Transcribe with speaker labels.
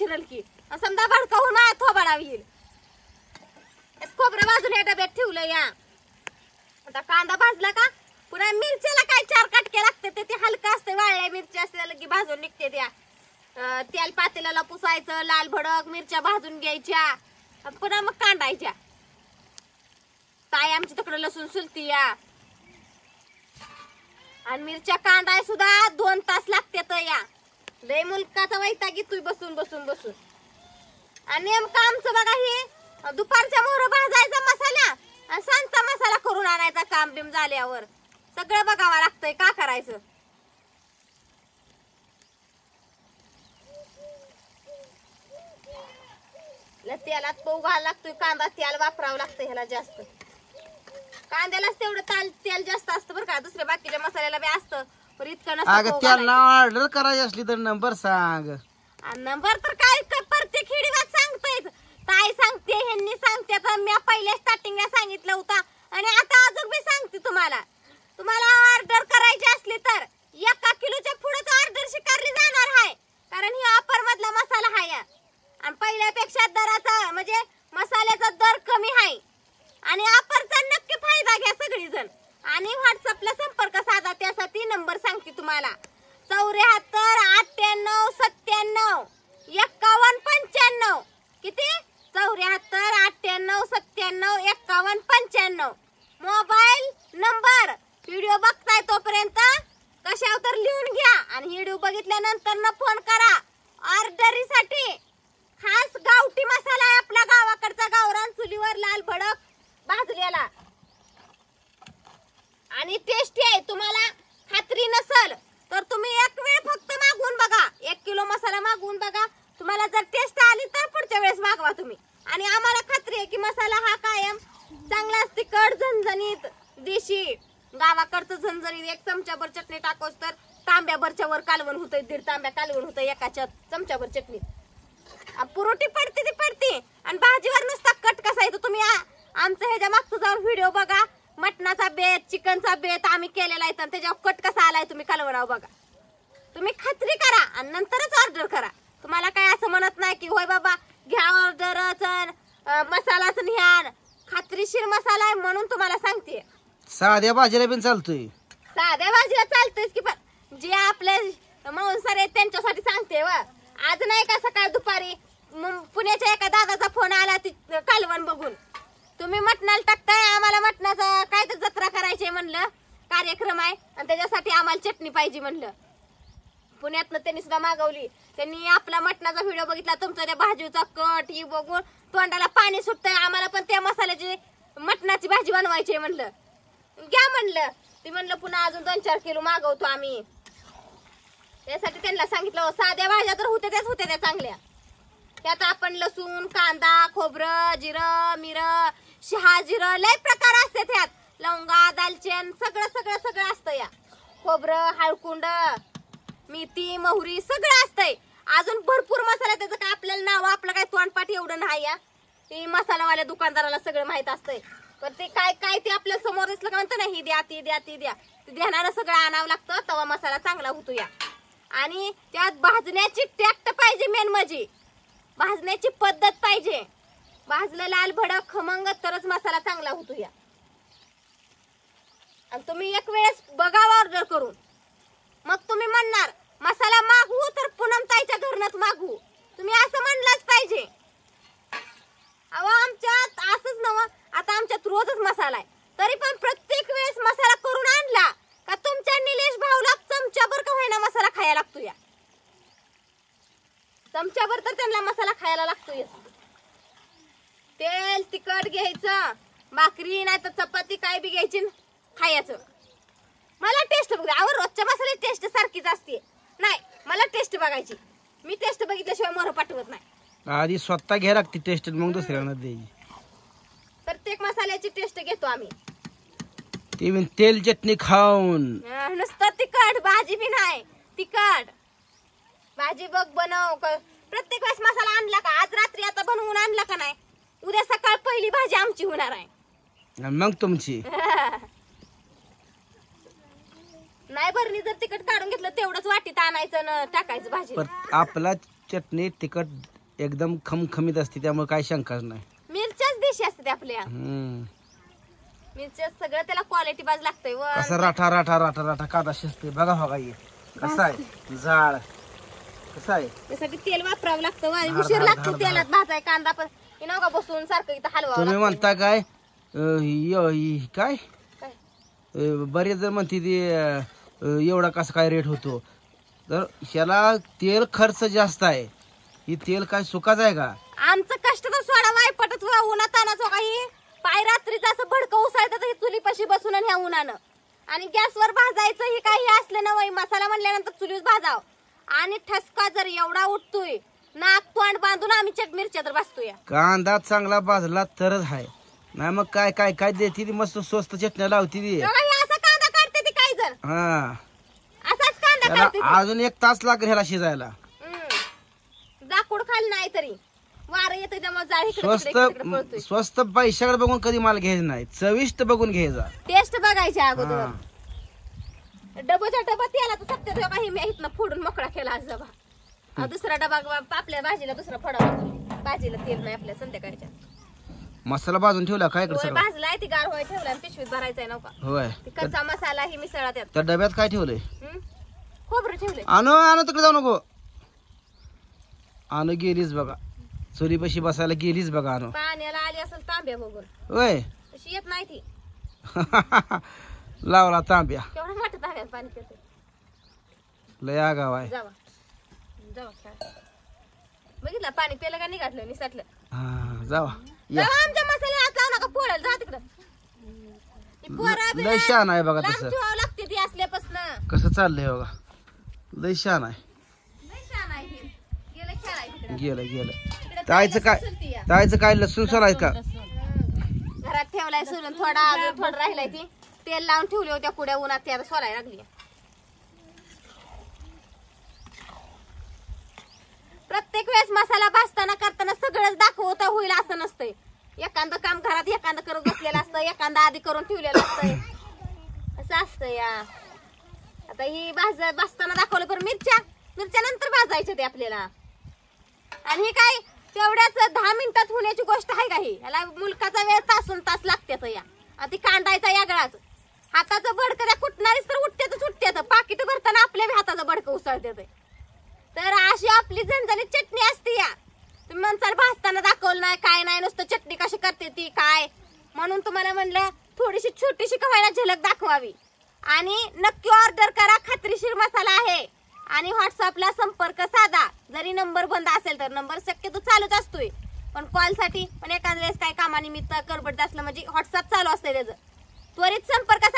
Speaker 1: शिरल की समजा भडकावून माझ्या थोबाडा येईल. खोबरं भाजून या डब्यात ठेवलं या. आता कांदा भाजला का पुन्हा मिरच्याला काय 4 काटके लागते ते हलका असते. वाळल्या मिरच्या असते की भाजून निघते त्या. तेल पातेल्याला पुसायचं लाल भडक मिरच्या भाजून घ्यायच्या पुन्हा मग कांडायच्या. ताई आमची तिकडं लसूण सुलती या आणि मिरच्या कांदाय सुद्धा 2 तास लागतात या. लय मुलकाचा वैताग येतोय बसून बसून बसून. आणि नेमकं आमचं बघा हे दुपारच्या मोहर भाजायचा मसाला आणि सांचा मसाला करून आणायचा काम बिम झाल्यावर सगळं बघावं लागतंय. का करायचं. तेलात पोव घालायला लागतोय कांदा तेल वापरावं लागतं ह्याला जास्त. कांद्यालाच तेवढं तेल जास्त असतं बरं का. दुसऱ्या बाकीच्या मसाल्याला बी असतं पण इतकं नसतं.
Speaker 2: ऑर्डर करायची असली तर नंबर सांग.
Speaker 1: नंबर तर काय प्रत्येक हिडीवात सांगतोय. ताई सांगते ह्यांनी सांगते तर मी पहिल्या स्टार्टिंगला सांगितलं होतं आणि आता अजून मी सांगते तुम्हाला. तुम्हाला ऑर्डर करायची असली तर 1 किलोच्या पुढेच ऑर्डर स्वीकारली जाणार आहे. कारण ही ऑफर मधला मसाला आहे आणि पहिल्यापेक्षा दराचा म्हणजे मसाल्याचा दर कमी आहे आणि ऑफरचा नक्की फायदा घ्या सगळीजण. आणि व्हॉट्सअपला संपर्क साधा त्यासाठी नंबर सांगते तुम्हाला 74 98 97 51 95. किती 74 98 97 51 95 मोबाईल नंबर. व्हिडिओ बघताय तोपर्यंत कशावर तर लिहून घ्या आणि व्हिडिओ बघितल्यानंतर न फोन करा. ऑर्डरीसाठी खास गावठी मसाला आहे आपला गावाकडचा गावरान चुलीवर लाल भडक भाजलेला आणि टेस्टी आहे. तुम्हाला खात्री नसल तर तुम्ही एक वेळ फक्त मागवून बघा. 1 किलो मसाला मागवून बघा. तुम्हाला जर टेस्ट आली तर पुढच्या वेळेस मागवा तुम्ही. आणि आम्हाला खात्री आहे की मसाला हा कायम चांगला तिखट झणझणीत देशी गावाकडचं झणझणीत. 1 चमचाभर चटणी टाकोस तर तांब्याभरच्या वर कालवण होतंय. 1.5 तांब्या कालवण होतं एकाच्या चमचाभर चटणीत. पुरोटी पडते ती पडते आणि भाजीवर नुसता कट कसा येतो. तुम्ही आमचं ह्याच्या मागचं जाऊन व्हिडिओ बघा. मटणाचा बेत चिकनचा बेत आम्ही केलेला आहे त्याच्यावर कट कसा आलाय तुम्ही कालवणावर बघा. तुम्ही खात्री करा आणि नंतरच ऑर्डर करा. तुम्हाला काय असं म्हणत नाही की होय बाबा घ्या ऑर्डरच मसालाच न्या. खात्रीशीर मसाला आहे म्हणून तुम्हाला सांगते.
Speaker 2: साध्या भाजीला पण चालतोय.
Speaker 1: साध्या भाजीला चालतोयच की पण जे आपले मांसाहारी आहेत त्यांच्यासाठी सांगते. व आज नाही का सकाळ दुपारी पुण्याच्या एका दादाचा फोन आला ती कालवण बघून. तुम्ही मटणाला टाकताय आम्हाला मटणाचा काय तर जत्रा करायची म्हणलं कार्यक्रम आहे आणि त्याच्यासाठी आम्हाला चटणी पाहिजे म्हणलं. पुण्यातनं त्यांनी सुद्धा मागवली. त्यांनी आपला मटणाचा व्हिडिओ बघितला तुमचा त्या भाजीचा कट ही बघून तोंडाला पाणी सुटतंय. आम्हाला पण त्या मसाल्याची मटणाची भाजी बनवायची म्हणलं. घ्या म्हणलं. ती म्हणलं पुन्हा अजून 2-4 किलो मागवतो आम्ही. त्यासाठी त्यांना सांगितलं साध्या भाज्या तर होत्या त्या चांगल्या. त्यात आपण लसूण कांदा खोबरं जिरं मिरं शहाजिरं लय प्रकार असते. त्यात लवंगा दालचिन सगळं असतं. या खोबरं हळकुंड मेथी मोहरी सगळं असतंय. अजून भरपूर मसाला. त्याचं काय आपल्याला नाव आपलं काय तोंडपाठ एवढं नाही. या ते मसालावाल्या दुकानदाराला सगळं माहित असतंय. पण ते काय ते आपल्या समोर दिसलं का म्हणतं ना ही द्या ती द्या ती द्या ते देणारं सगळं आणावं लागतं तवा मसाला चांगला होतो. या आणि त्यात भाजण्याची टॅक्ट पाहिजे. मेन म्हणजे भाजण्याची पद्धत पाहिजे. भाजलं लाल भडक खमंग तरच मसाला चांगला होतो. या आणि तुम्ही एक वेळेस बघा ऑर्डर करून मग तुम्ही म्हणणार मसाला मागवू तर पूनम ताईच्या घरनच मागवू. तुम्ही असं म्हणलंच पाहिजे. अहो आमच्यात असंच नव्ह. आता आमच्यात रोजच मसाला आहे तरी पण प्रत्येक वेळेस मसाला करून आणला का तुमच्या निलेश भाऊला चमचाभर का होईना मसाला खायला लागतो. या चमचाभर तर त्यांना मसाला खायला लागतोय. तेल तिखट घ्यायचं भाकरी नाही तर चपाती काय बी घ्यायची खायचं. मला टेस्ट बघ. अहो रोजच्या मसाले टेस्ट सारखीच असते. नाही मला टेस्ट बघायची. मी टेस्ट बघितल्याशिवाय मोर पाठवत नाही.
Speaker 2: आधी स्वतः घ्या लागते टेस्ट मग दुसऱ्यांना द्यायची.
Speaker 1: प्रत्येक मसाल्याची टेस्ट घेतो आम्ही.
Speaker 2: ते तेल चटणी खाऊन
Speaker 1: नुसतं तिखट भाजी बी नाही. तिखट भाजी बघ बनव. प्रत्येक वेळेस मसाला आणला का आज रात्री आता बनवून आणला का नाही उद्या सकाळ पहिली भाजी आमची होणार आहे.
Speaker 2: मग तुमची
Speaker 1: नाही भरणी जर तिखट काढून घेतलं तेवढंच वाटीत आणायचं न टाकायचं भाजी.
Speaker 2: आपला चटणी तिखट एकदम खमखमीत असते त्यामुळे काही शंकाच नाही.
Speaker 1: मिरच्याच देशी असते आपल्या. मिरच्या सगळं त्याला क्वालिटी बाज लागतंय व
Speaker 2: कसा राठा राठा राठा राठा कांदा शिजते बघा बघा ये कसा आहे जाळ कसा आहे.
Speaker 1: त्यासाठी तेल वापरावं लागतं वा, उशीर लागतो तेलात भाजाय कांदा पण नका बसून सारखं इथं हलवा.
Speaker 2: तुम्ही म्हणता काय काय
Speaker 1: काय
Speaker 2: बरेच जण म्हणते ती एवढा कसा काय रेट होतो तर ह्याला तेल खर्च जास्त आहे. ही तेल काय सुकाच आहे का.
Speaker 1: आमचं कष्ट तर सोडा वायपटच उन्हात आणायचो काही पाय रात्रीच असं भडकं उसाळतात ही चुलीपाशी बसून ह्या उन्हानं आणि गॅसवर भाजायचं हे काही असलं ना वय मसाला म्हणल्यानंतर चुलीवर भाजाव आणि ठसका जर एवढा उठतोय नाक तोंड बांधून आम्ही चट मिरच्या तर बसतोय.
Speaker 2: कांदा चांगला भाजला तरच आहे नाही मग काय काय काय देते ती मस्त स्वस्त चटण्या लावती ती.
Speaker 1: असा कांदा काढते ती काही जण
Speaker 2: हा
Speaker 1: असाच कांदा
Speaker 2: त्याला
Speaker 1: काढते ती.
Speaker 2: अजून 1 तास लागेल ह्याला शिजायला.
Speaker 1: दाखवड खाली नाही तरी वारं येतं त्यामुळे जाळ इकडे
Speaker 2: स्वस्त
Speaker 1: तिकडे इकडे तिकडे पळतोय.
Speaker 2: स्वस्त पैशाकडे बघून कधी माल घ्यायचा नाही चविष्ट बघून घ्यायचा.
Speaker 1: टेस्ट बघायच्या अगोदर.
Speaker 2: हा.
Speaker 1: डबोच्या डबा तेलाचा सत्य काही मी इथनं फोडून मोकळा केला आज डबा. दुसरा डबा आपल्या भाजीला दुसरा फोडावा भाजीला तेल नाही आपल्या संध्याकाळच्या.
Speaker 2: मसाला भाजून ठेवला काय इकडे
Speaker 1: होय,
Speaker 2: सगळं
Speaker 1: भाजलाय ती गार व्हाय ठेवला पिशवीत भरायचाय नव्हता.
Speaker 2: होय
Speaker 1: ती कच्चा मसाला ही मिसळा त्यात.
Speaker 2: त्या डब्यात काय ठेवलंय.
Speaker 1: खोबरं ठेवलंय.
Speaker 2: आणू आणू तिकडे जाऊ नको. आणू गेलीच बघा चुलीपाशी बसायला गेलीच बघा आणू.
Speaker 1: पाण्याला आली असेल तांब्या बघून
Speaker 2: होय
Speaker 1: तशी येत नाही ती.
Speaker 2: लावला तांब्या
Speaker 1: केवढा मोठ्या तांब्यात पाणी पिते.
Speaker 2: लय आगाव आहे.
Speaker 1: जावा जावा खेळा. बघितलं पाणी पेलं का निघाटलं निसटलं.
Speaker 2: हा जावा या
Speaker 1: जावा आमच्या मसाले हात लावू नका पोळेल जा तिकडं. ती पोरं बी
Speaker 2: लय शान आहे बघा
Speaker 1: लांब
Speaker 2: तसं
Speaker 1: ठेवावं लागते ती असल्यापासून.
Speaker 2: कसं चाललंय बघा लय शान आहे.
Speaker 1: लय छान आहे ही. गेलं खेळाय तिकडं.
Speaker 2: गेलं गेलं
Speaker 1: तिकडं
Speaker 2: तायचं काय
Speaker 1: सुलती या.
Speaker 2: तायचं काय लसूण सोलाय का.
Speaker 1: घरात ठेवलाय सोलून थोडा अजून थोडं राहिलाय ती तेल लावून ठेवली होत्या कुड्या उन्हात ती आता सोलाय लागली. प्रत्येक वेळेस मसाला भाजताना करताना सगळंच दाखवता होईल असं नसतंय. एखादं काम घरात एखादं करत बसलेलं असतं एखादं आधी करून ठेवलेलं असतंय असं असतं या. आता ही भाजताना दाखवलं पण मिरच्या नंतर भाजायच्या ते आपल्याला. आणि हे काय तेवढ्याच 10 मिनिटात होण्याची गोष्ट आहे का ही. याला मुलकाचा वेळ तासून तास लागतात या. आणि ती कांदायचा यागळाच हाताचं बडकं त्या कुटणारीच तर उठत्यात पाकिट भरताना आपल्या बी हाताचं बडकं उसळतात. तर अशी आपली झणझणीत चटणी असते या. तुम्ही म्हणसाल भाजताना दाखवलं नाही काय नाही नुसतं चटणी कशी करते ती काय म्हणून तुम्हाला म्हणलं थोडीशी छोटीशी कवायला झलक दाखवावी. आणि नक्की ऑर्डर करा खात्रीशीर मसाला आहे. आणि व्हॉट्सअपला संपर्क साधा जरी नंबर बंद असेल तर नंबर शक्यतो चालूच असतोय पण कॉलसाठी पण एखाद्या वेळेस काय कामानिमित्त करबड असलं म्हणजे व्हॉट्सअप चालू असतंय त्याचं त्वरित संपर्क